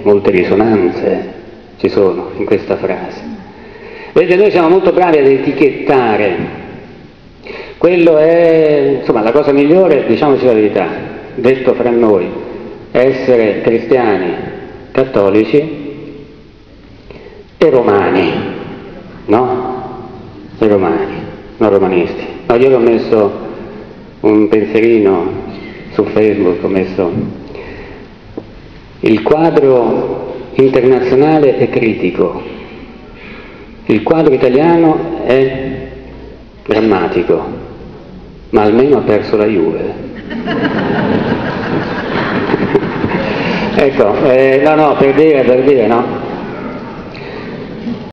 molte risonanze ci sono in questa frase. Vedete, noi siamo molto bravi ad etichettare, quello è, insomma, la cosa migliore, diciamoci la verità, detto fra noi, è essere cristiani, cattolici e romani, no? E romani, non romanisti. No, io ho messo un pensierino su Facebook, ho messo il quadro internazionale è critico, il quadro italiano è drammatico, ma almeno ha perso la Juve. Ecco, no, per dire, no?